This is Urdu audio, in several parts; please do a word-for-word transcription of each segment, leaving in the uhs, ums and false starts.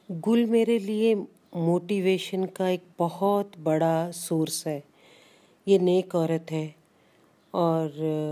گل میرے لیے موٹیویشن کا ایک بہت بڑا سورس ہے. یہ نیک عورت ہے اور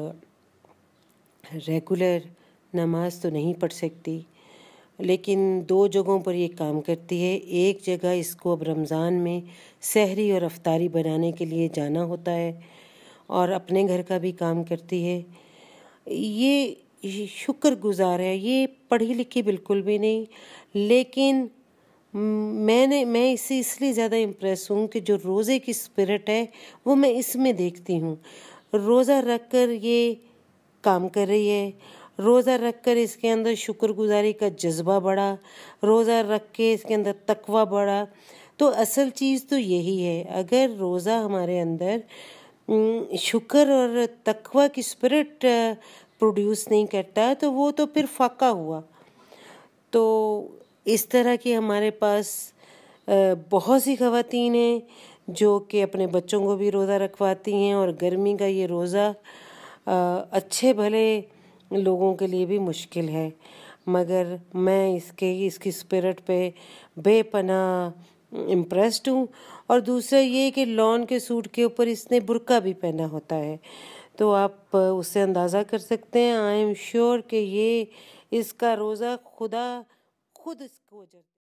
ریگولر نماز تو نہیں پڑھ سکتی، لیکن دو جگہوں پر یہ کام کرتی ہے. ایک جگہ اس کو اب رمضان میں سحری اور افطاری بنانے کے لیے جانا ہوتا ہے اور اپنے گھر کا بھی کام کرتی ہے. یہ شکر گزار ہے. یہ پڑھی لکھی بالکل بھی نہیں، لیکن میں نے میں اس سے اس لیے زیادہ امپریس ہوں کہ جو روزے کی اسپرٹ ہے وہ میں اس میں دیکھتی ہوں. روزہ رکھ کر یہ کام کر رہی ہے، روزہ رکھ کر اس کے اندر شکر گزاری کا جذبہ بڑھا، روزہ رکھ کے اس کے اندر تقویٰ بڑھا. تو اصل چیز تو یہی ہے. اگر روزہ ہمارے اندر شکر اور تقویٰ کی اسپرٹ پروڈیوس نہیں کرتا تو وہ تو پھر فاقہ ہوا. تو اس طرح کی ہمارے پاس بہت سی خواتین ہیں جو کہ اپنے بچوں کو بھی روزہ رکھواتی ہیں، اور گرمی کا یہ روزہ اچھے بھلے لوگوں کے لیے بھی مشکل ہے، مگر میں اس کے اس کی اسپرٹ پہ بے پناہ امپریسڈ ہوں. اور دوسرا یہ کہ لون کے سوٹ کے اوپر اس نے برقع بھی پہنا ہوتا ہے، تو آپ اس سے اندازہ کر سکتے ہیں. آئی ایم شیور کہ یہ اس کا روزہ خدا خود اس کو اجر